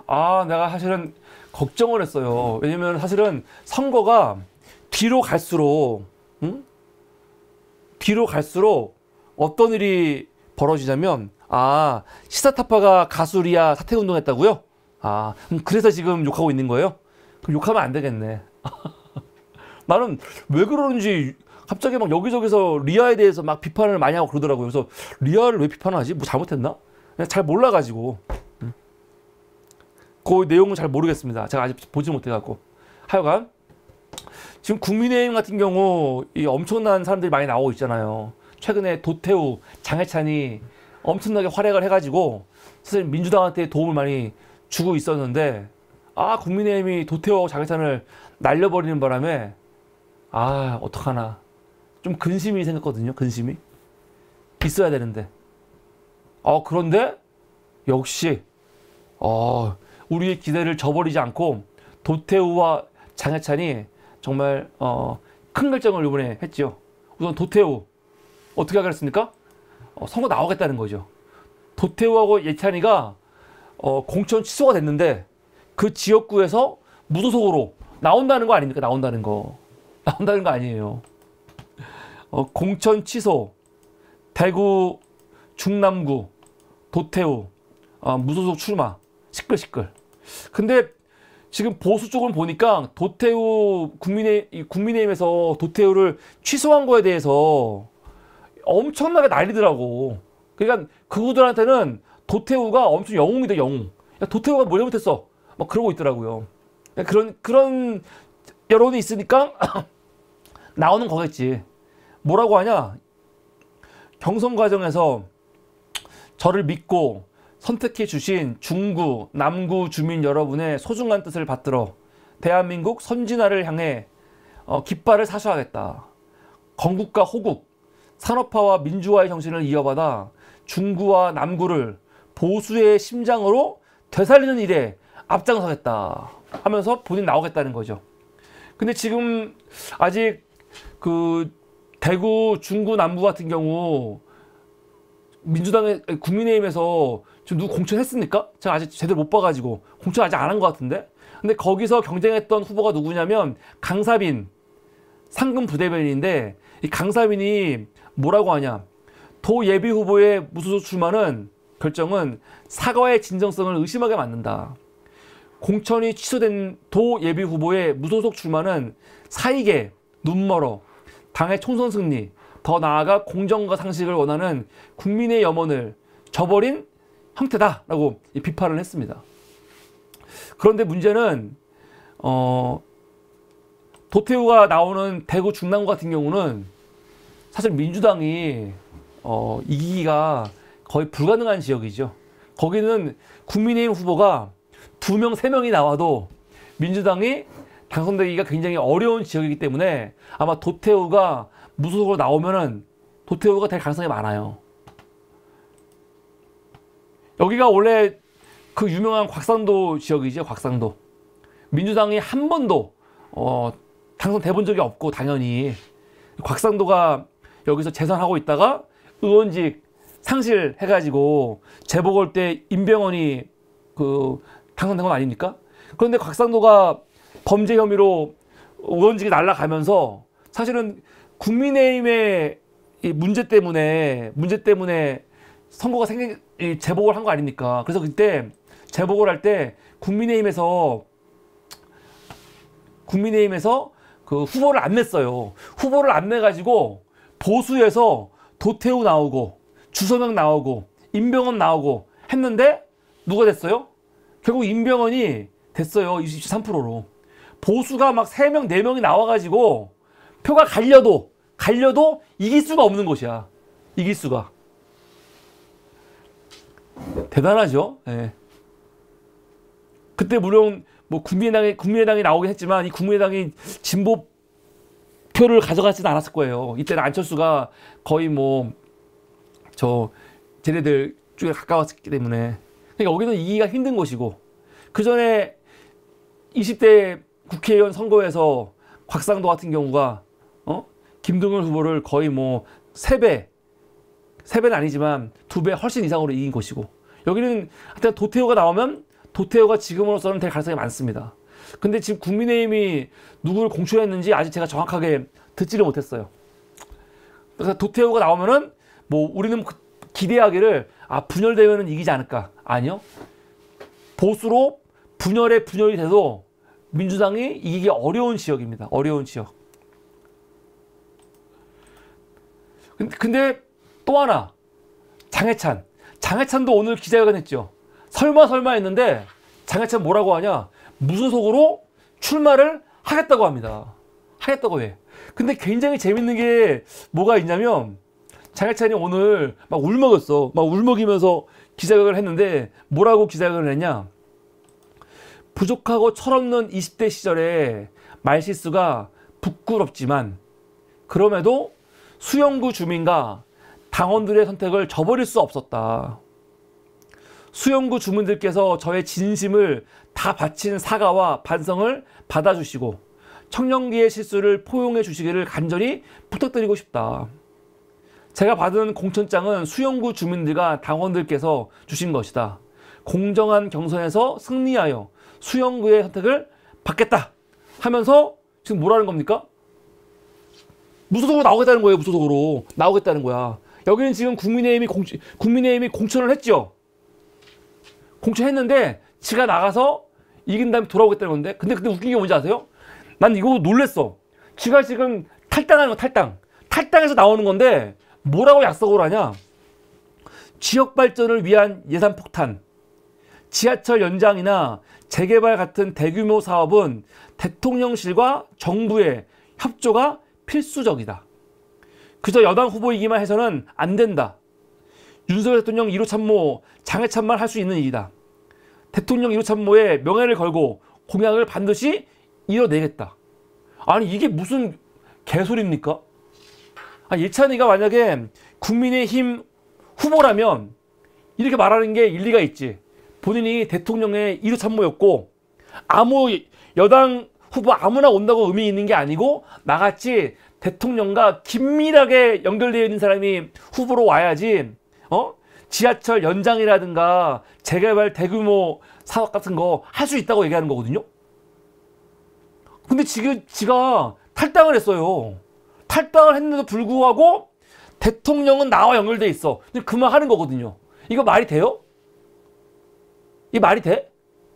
내가 사실은 걱정을 했어요. 왜냐면 사실은 선거가 뒤로 갈수록, 응? 뒤로 갈수록 어떤 일이 벌어지냐면, 시사타파가 가수리아 사퇴운동 했다고요? 그래서 지금 욕하고 있는 거예요? 그럼 욕하면 안 되겠네. 나는 왜 그러는지 갑자기 막 여기저기서 리아에 대해서 막 비판을 많이 하고 그러더라고요. 그래서 리아를 왜 비판하지? 뭐 잘못했나? 그냥 잘 몰라가지고. 그 내용은 잘 모르겠습니다. 제가 아직 보지 못해갖고. 하여간 지금 국민의힘 같은 경우 이 엄청난 사람들이 많이 나오고 있잖아요. 최근에 도태우, 장해찬이 엄청나게 활약을 해가지고 사실 민주당한테 도움을 많이 주고 있었는데 국민의힘이 도태우하고 장해찬을 날려버리는 바람에 어떡하나 좀 근심이 생겼거든요. 근심이 있어야 되는데 그런데 역시 우리의 기대를 저버리지 않고 도태우와 장해찬이 정말 큰 결정을 이번에 했죠. 우선 도태우 어떻게 하겠습니까? 선거 나오겠다는 거죠. 도태우하고 예찬이가 공천 취소가 됐는데 그 지역구에서 무소속으로 나온다는 거 아닙니까? 나온다는 거 아니에요. 공천 취소, 대구 중남구 도태우 무소속 출마 시끌시끌. 근데 지금 보수 쪽을 보니까 도태우 국민의힘에서 도태우를 취소한 거에 대해서 엄청나게 난리더라고. 그러니까 그분들한테는 도태우가 엄청 영웅이다, 영웅. 야, 도태우가 뭘 잘못했어? 막 그러고 있더라고요. 그런 여론이 있으니까 나오는 거겠지. 뭐라고 하냐? 경선 과정에서 저를 믿고 선택해 주신 중구, 남구 주민 여러분의 소중한 뜻을 받들어 대한민국 선진화를 향해 깃발을 사수하겠다. 건국과 호국, 산업화와 민주화의 정신을 이어받아 중구와 남구를 보수의 심장으로 되살리는 일에 앞장서겠다 하면서 본인 나오겠다는 거죠. 근데 지금 아직 그 대구, 중구, 남구 같은 경우 민주당의 국민의힘에서 지금 누구 공천했습니까? 제가 아직 제대로 못 봐가지고 공천 아직 안 한 것 같은데. 근데 거기서 경쟁했던 후보가 누구냐면 강사빈 상금 부대변인인데, 이 강사빈이 뭐라고 하냐? 도 예비 후보의 무소속 출마는 결정은 사과의 진정성을 의심하게 만든다. 공천이 취소된 도 예비 후보의 무소속 출마는 사익에 눈멀어 당의 총선 승리, 더 나아가 공정과 상식을 원하는 국민의 염원을 저버린 형태다라고 비판을 했습니다. 그런데 문제는 도태우가 나오는 대구 중남구 같은 경우는 사실 민주당이 이기기가 거의 불가능한 지역이죠. 거기는 국민의힘 후보가 2명, 3명이 나와도 민주당이 당선되기가 굉장히 어려운 지역이기 때문에 아마 도태우가 무소속으로 나오면은 도태우가 될 가능성이 많아요. 여기가 원래 그 유명한 곽상도 지역이죠. 곽상도. 민주당이 한 번도 당선돼 본 적이 없고, 당연히 곽상도가 여기서 재선하고 있다가 의원직 상실해가지고 재보궐 때 임병헌이 당선된 건 아닙니까? 그런데 곽상도가 범죄 혐의로 의원직이 날아가면서 사실은 국민의힘의 이 문제 때문에 선거가 재보궐 한 거 아닙니까? 그래서 그때 재보궐 할 때 국민의힘에서 그 후보를 안 냈어요. 후보를 안 내가지고 보수에서 도태우 나오고 주성영 나오고 임병헌 나오고 했는데 누가 됐어요? 결국 임병헌이 됐어요. 23%로. 보수가 막 3명, 4명이 나와가지고 표가 갈려도 이길 수가 없는 것이야. 이길 수가. 대단하죠. 예. 그때 물론 뭐 국민의당이 나오긴 했지만 이 국민의당이 진보 표를 가져가지는 않았을 거예요. 이때는 안철수가 거의 쟤네들 쪽에 가까웠기 때문에. 그러니까 여기는 이기기가 힘든 것이고, 그 전에 20대 국회의원 선거에서 곽상도 같은 경우가 김동연 후보를 거의 3배는 아니지만 2배 훨씬 이상으로 이긴 것이고, 여기는 하여튼 도태우가 나오면 도태우가 지금으로서는 될 가능성이 많습니다. 근데 지금 국민의힘이 누구를 공천했는지 아직 제가 정확하게 듣지를 못했어요. 그래서 도태우가 나오면은 뭐 우리는 기대하기를 분열되면은 이기지 않을까. 아니요. 보수로 분열이 돼도 민주당이 이기기 어려운 지역입니다. 어려운 지역. 근데 또 하나, 장해찬도 오늘 기자회견 했죠. 설마 했는데 장해찬 뭐라고 하냐, 무소속으로 출마를 하겠다고 합니다. 하겠다고 해. 근데 굉장히 재밌는 게 뭐가 있냐면, 장해찬이 오늘 막 울먹였어. 막 울먹이면서 기자회견을 했는데 뭐라고 기자회견을 했냐, 부족하고 철없는 20대 시절에 말실수가 부끄럽지만 그럼에도 수영구 주민과 당원들의 선택을 저버릴 수 없었다. 수영구 주민들께서 저의 진심을 다 바친 사과와 반성을 받아주시고 청년기의 실수를 포용해 주시기를 간절히 부탁드리고 싶다. 제가 받은 공천장은 수영구 주민들과 당원들께서 주신 것이다. 공정한 경선에서 승리하여 수영구의 선택을 받겠다 하면서 지금 뭐라는 겁니까? 무소속으로 나오겠다는 거예요. 무소속으로 나오겠다는 거야. 여기는 지금 국민의힘이 공천을 했죠. 공천했는데 지가 나가서 이긴 다음에 돌아오겠다는 건데, 근데 웃긴 게 뭔지 아세요? 난 이거 놀랬어. 지가 지금 탈당하는 거, 탈당해서 나오는 건데 뭐라고 약속을 하냐, 지역 발전을 위한 예산 폭탄, 지하철 연장이나 재개발 같은 대규모 사업은 대통령실과 정부의 협조가 필수적이다. 그저 여당 후보이기만 해서는 안 된다. 윤석열 대통령 1호 참모 장해찬만 할 수 있는 일이다. 대통령 1호 참모의 명예를 걸고 공약을 반드시 이뤄내겠다. 아니 이게 무슨 개소리입니까? 예찬이가 만약에 국민의힘 후보라면 이렇게 말하는 게 일리가 있지. 본인이 대통령의 1호 참모였고 아무 여당 후보 아무나 온다고 의미 있는 게 아니고 나같이 대통령과 긴밀하게 연결되어 있는 사람이 후보로 와야지, 지하철 연장이라든가 재개발 대규모 사업 같은 거 할 수 있다고 얘기하는 거거든요. 근데 지금 지가 탈당을 했어요. 탈당을 했는데도 불구하고 대통령은 나와 연결돼 있어. 그 말 하는 거거든요. 이거 말이 돼요? 이 말이 돼?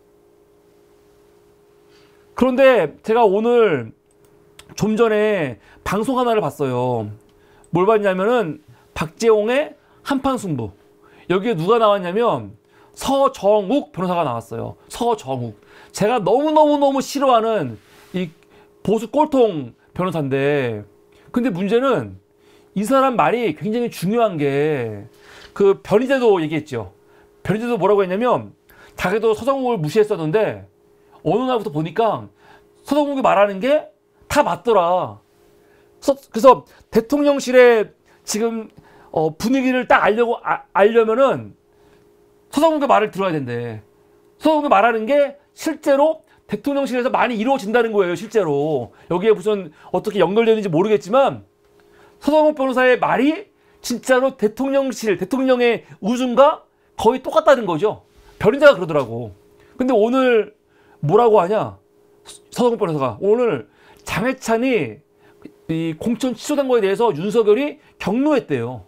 그런데 제가 오늘 좀 전에 방송 하나를 봤어요. 뭘 봤냐면은 박재홍의 한판 승부. 여기에 누가 나왔냐면 서정욱 변호사가 나왔어요. 서정욱. 제가 너무너무 싫어하는 이 보수 꼴통 변호사인데, 근데 문제는 이 사람 말이 굉장히 중요한 게, 그 변희재도 얘기했죠. 변희재도 뭐라고 했냐면 자기도 서정욱을 무시했었는데 어느 날부터 보니까 서정욱이 말하는 게 다 맞더라. 그래서 대통령실의 지금 분위기를 딱 알려면은 서정욱의 말을 들어야 된대. 서정욱이 말하는 게 실제로 대통령실에서 많이 이루어진다는 거예요. 실제로 여기에 무슨 어떻게 연결되는지 모르겠지만 서정욱 변호사의 말이 진짜로 대통령의 의중과 거의 똑같다는 거죠. 변인자가 그러더라고. 근데 오늘 뭐라고 하냐, 서정욱 변호사가 오늘 장해찬이 이 공천 취소된 거에 대해서 윤석열이 경로했대요.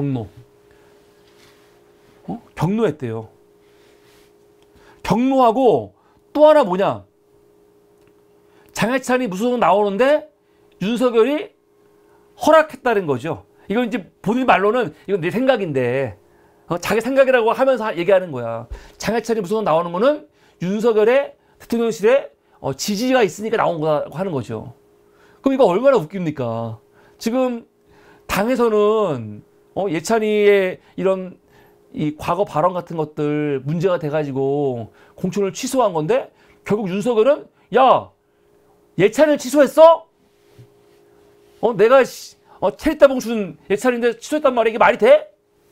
경로했대요. 경로하고 또 하나 뭐냐, 장해찬이 무소속 나오는데 윤석열이 허락했다는 거죠. 이건 이제 본인 말로는 이건 내 생각인데, 자기 생각이라고 하면서 얘기하는 거야. 장해찬이 무소속 나오는 거는 윤석열의 대통령실에 지지가 있으니까 나온 거라고 하는 거죠. 그럼 이거 얼마나 웃깁니까? 지금 당에서는 예찬이의 이런 이 과거 발언 같은 것들 문제가 돼가지고 공천을 취소한 건데, 결국 윤석열은 야, 예찬을 취소했어? 내가 체리따봉 준 예찬인데 취소했단 말이야. 이게 말이 돼?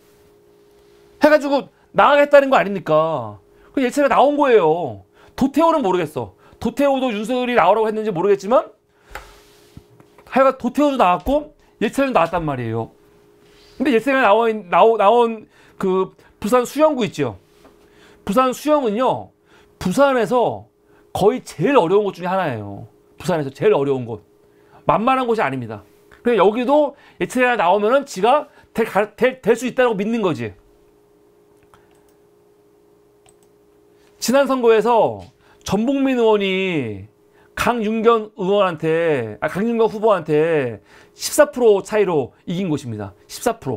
해가지고 나가겠다는 거 아닙니까? 그 예찬이가 나온 거예요. 도태우는 모르겠어. 도태우도 윤석열이 나오라고 했는지 모르겠지만 하여간 도태우도 나왔고 예찬이도 나왔단 말이에요. 근데 예찬이가 나온 그 부산 수영구 있죠. 부산 수영은요, 부산에서 거의 제일 어려운 곳 중에 하나예요. 부산에서 제일 어려운 곳. 만만한 곳이 아닙니다. 그래서 여기도 예찬이가 나오면은 지가 될 수 있다고 믿는 거지. 지난 선거에서 전복민 의원이 강윤경 후보한테 14% 차이로 이긴 곳입니다. 14%.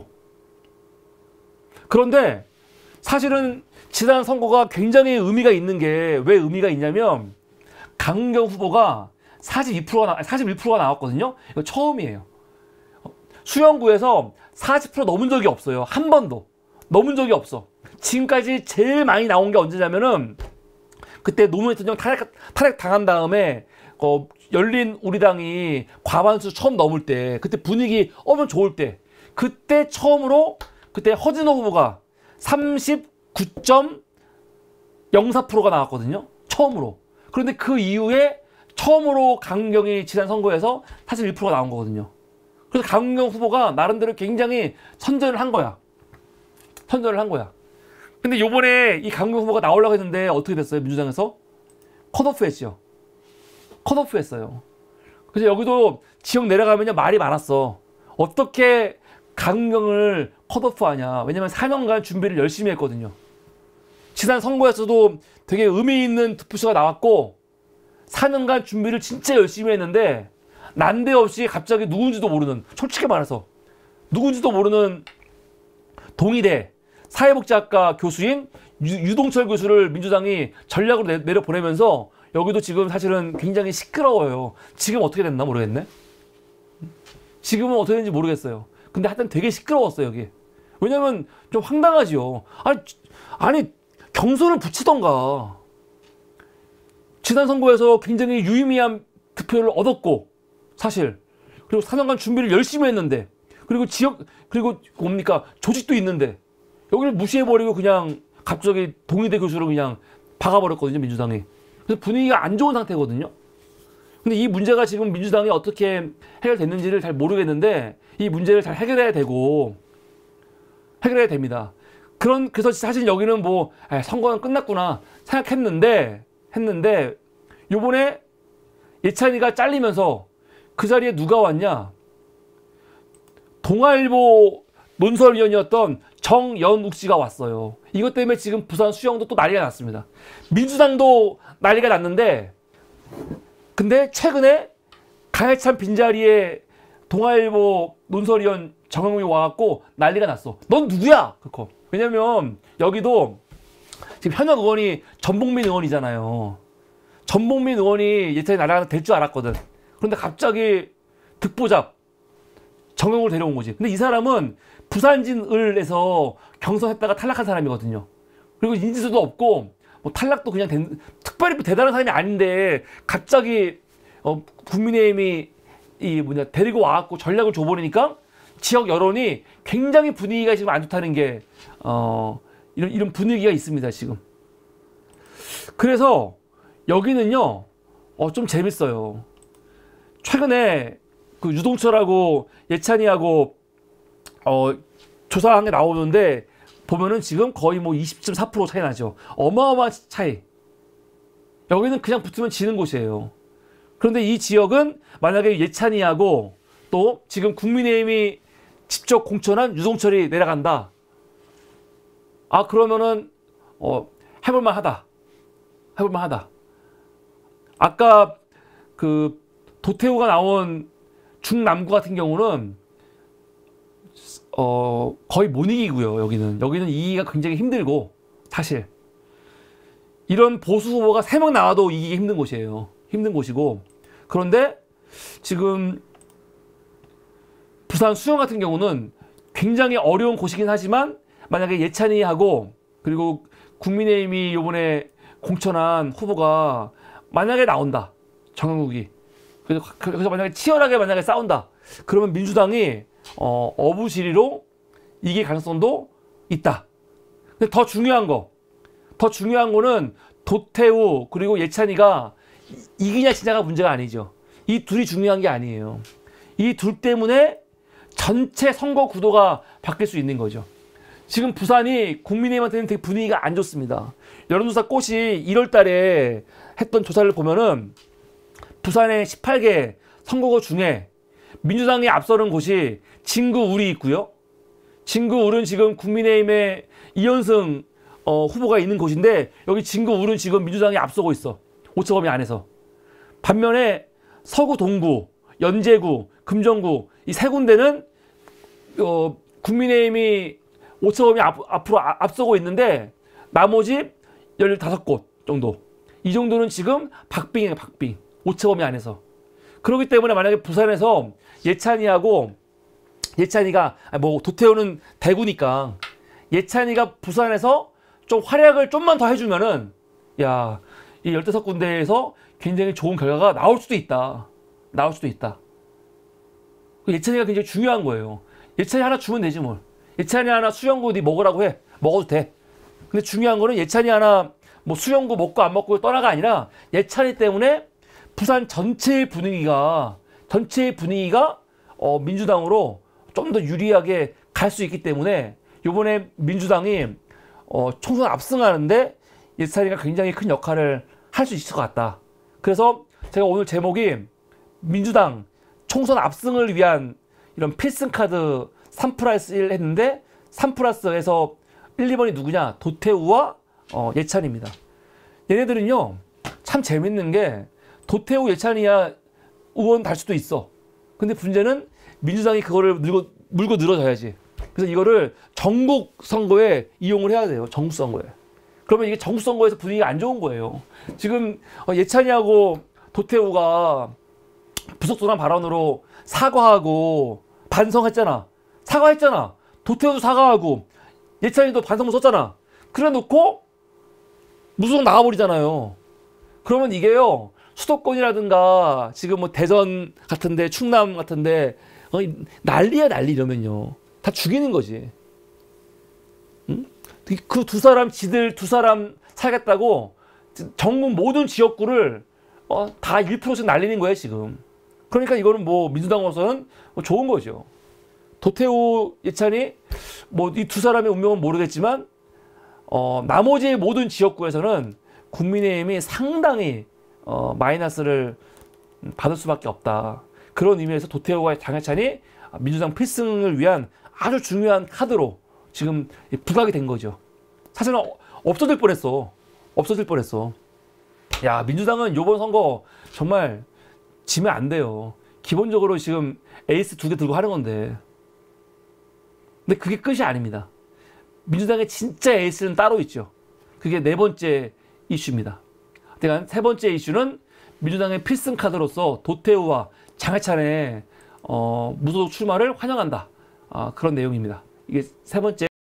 그런데 사실은 지난 선거가 굉장히 의미가 있는 게 왜 의미가 있냐면 강윤경 후보가 41%가 나왔거든요. 이거 처음이에요. 수영구에서 40% 넘은 적이 없어요. 한 번도. 넘은 적이 없어. 지금까지 제일 많이 나온 게 언제냐면은 그때 노무현 대통령 탄핵 당한 다음에 열린 우리당이 과반수 처음 넘을 때, 그때 분위기 엄청 좋을 때, 그때 처음으로 그때 허진호 후보가 39.04%가 나왔거든요. 처음으로. 그런데 그 이후에 처음으로 강경이 지난 선거에서 41%가 나온 거거든요. 그래서 강경 후보가 나름대로 굉장히 선전을 한 거야. 선전을 한 거야. 근데 요번에 이 강경 후보가 나오려고 했는데 어떻게 됐어요? 민주당에서? 컷오프 했죠. 컷오프 했어요. 그래서 여기도 지역 내려가면요 말이 많았어. 어떻게 강경을 컷오프 하냐. 왜냐면 4년간 준비를 열심히 했거든요. 지난 선거에서도 되게 의미 있는 득표수가 나왔고 4년간 준비를 진짜 열심히 했는데 난데없이 갑자기 누군지도 모르는, 솔직히 말해서 누군지도 모르는 동의대 사회복지학과 교수인 유동철 교수를 민주당이 전략으로 내려보내면서 여기도 지금 사실은 굉장히 시끄러워요. 지금 어떻게 됐나 모르겠네. 지금은 어떻게 됐는지 모르겠어요. 근데 하여튼 되게 시끄러웠어요 여기. 왜냐면 좀 황당하지요. 아니 경선을 붙이던가. 지난 선거에서 굉장히 유의미한 득표를 얻었고 사실, 그리고 4년간 준비를 열심히 했는데, 그리고 뭡니까 조직도 있는데 여기를 무시해버리고 그냥 갑자기 동의대 교수를 그냥 박아버렸거든요 민주당이. 그래서 분위기가 안 좋은 상태거든요. 근데 이 문제가 지금 민주당이 어떻게 해결됐는지를 잘 모르겠는데 이 문제를 잘 해결해야 됩니다. 그래서 사실 여기는 뭐 선거는 끝났구나 생각했는데 요번에 예찬이가 잘리면서 그 자리에 누가 왔냐? 동아일보 논설위원이었던 정연욱 씨가 왔어요. 이것 때문에 지금 부산 수영도 또 난리가 났습니다. 민주당도 난리가 났는데, 근데 최근에 강해찬 빈자리에 동아일보 논설위원 정연욱이 와갖고 난리가 났어. 넌 누구야? 그거. 왜냐면 여기도 지금 현역 의원이 전복민 의원이잖아요. 전복민 의원이 예찬이 나라가 될 줄 알았거든. 그런데 갑자기 득보잡 정영을 데려온 거지. 근데 이 사람은 부산진을에서 경선했다가 탈락한 사람이거든요. 그리고 인지도도 없고 뭐 탈락도 그냥 특별히 대단한 사람이 아닌데 갑자기 국민의힘이 데리고 와갖고 전략을 줘버리니까 지역 여론이 굉장히 분위기가 지금 안 좋다는 게 이런 분위기가 있습니다 지금. 그래서 여기는요 좀 재밌어요. 최근에 그 유동철하고 예찬이하고 조사한 게 나오는데 보면은 지금 거의 뭐 20.4% 차이 나죠. 어마어마한 차이. 여기는 그냥 붙으면 지는 곳이에요. 그런데 이 지역은 만약에 예찬이하고 또 지금 국민의힘이 직접 공천한 유동철이 내려간다. 그러면은 해볼만 하다. 아까 그 도태우가 나온 중남구 같은 경우는 거의 못 이기고요. 여기는 이기기가 굉장히 힘들고, 사실 이런 보수 후보가 3명 나와도 이기기 힘든 곳이에요. 힘든 곳이고, 그런데 지금 부산 수영 같은 경우는 굉장히 어려운 곳이긴 하지만 만약에 예찬이하고 그리고 국민의힘이 이번에 공천한 후보가 만약에 나온다, 정영욱이. 그래서 만약에 싸운다. 그러면 민주당이 어부지리로 이길 가능성도 있다. 근데 더 중요한 거는 도태우 그리고 예찬이가 이기냐 지냐가 문제가 아니죠. 이 둘이 중요한 게 아니에요. 이 둘 때문에 전체 선거 구도가 바뀔 수 있는 거죠. 지금 부산이 국민의힘한테는 되게 분위기가 안 좋습니다. 여론조사 꽃이 1월 달에 했던 조사를 보면은 부산의 18개 선거구 중에 민주당이 앞서는 곳이 진구 울이 있고요. 진구 울은 지금 국민의힘의 이현승 후보가 있는 곳인데 여기 진구 울은 지금 민주당이 앞서고 있어. 오차범위 안에서. 반면에 서구 동구, 연제구, 금정구 이 세 군데는 국민의힘이 오차범위 앞으로 앞서고 있는데 나머지 15곳 정도. 이 정도는 지금 박빙이에요, 박빙. 오차범위 안에서. 그렇기 때문에 만약에 부산에서 예찬이가 뭐 도태우는 대구니까 예찬이가 부산에서 좀 활약을 좀만 더 해주면은 야, 이 15군데에서 굉장히 좋은 결과가 나올 수도 있다. 나올 수도 있다. 예찬이가 굉장히 중요한 거예요. 예찬이 하나 주면 되지 뭘. 예찬이 하나 수영구 네 먹으라고 해. 먹어도 돼. 근데 중요한 거는 예찬이 하나 뭐 수영구 먹고 안 먹고 떠나가 아니라 예찬이 때문에 부산 전체의 분위기가 민주당으로 좀 더 유리하게 갈 수 있기 때문에 이번에 민주당이 총선 압승하는데 예찬이가 굉장히 큰 역할을 할 수 있을 것 같다. 그래서 제가 오늘 제목이 민주당 총선 압승을 위한 이런 필승카드 3+1 했는데 3+에서 1, 2번이 누구냐? 도태우와 예찬입니다. 얘네들은요 참 재밌는 게 도태우 예찬이야 의원 달 수도 있어. 근데 문제는 민주당이 그거를 물고 늘어져야지. 그래서 이거를 전국 선거에 이용을 해야 돼요. 전국 선거에. 그러면 이게 전국 선거에서 분위기가 안 좋은 거예요. 지금 예찬이하고 도태우가 부속도난 발언으로 사과하고 반성했잖아. 사과했잖아. 도태우도 사과하고 예찬이도 반성문 썼잖아. 그래 놓고 무소속 나가버리잖아요. 그러면 이게요 수도권이라든가 지금 뭐 대전 같은데 충남 같은데 난리야 난리. 이러면요 다 죽이는 거지. 응? 그 지들 두 사람 살겠다고 전국 모든 지역구를 다 1%씩 날리는 거예요 지금. 그러니까 이거는 뭐 민주당으로서는 좋은 거죠. 도태우 예찬이 뭐 이 두 사람의 운명은 모르겠지만 나머지 모든 지역구에서는 국민의힘이 상당히 마이너스를 받을 수밖에 없다. 그런 의미에서 도태우와 장해찬이 민주당 필승을 위한 아주 중요한 카드로 지금 부각이 된 거죠. 사실은 없어질 뻔했어. 없어질 뻔했어. 야, 민주당은 이번 선거 정말 지면 안 돼요. 기본적으로 지금 에이스 2개 들고 하는 건데. 근데 그게 끝이 아닙니다. 민주당의 진짜 에이스는 따로 있죠. 그게 4번째 이슈입니다. 그러니까 3번째 이슈는 민주당의 필승카드로서 도태우와 장해찬의 무소속 출마를 환영한다. 그런 내용입니다. 이게 3번째.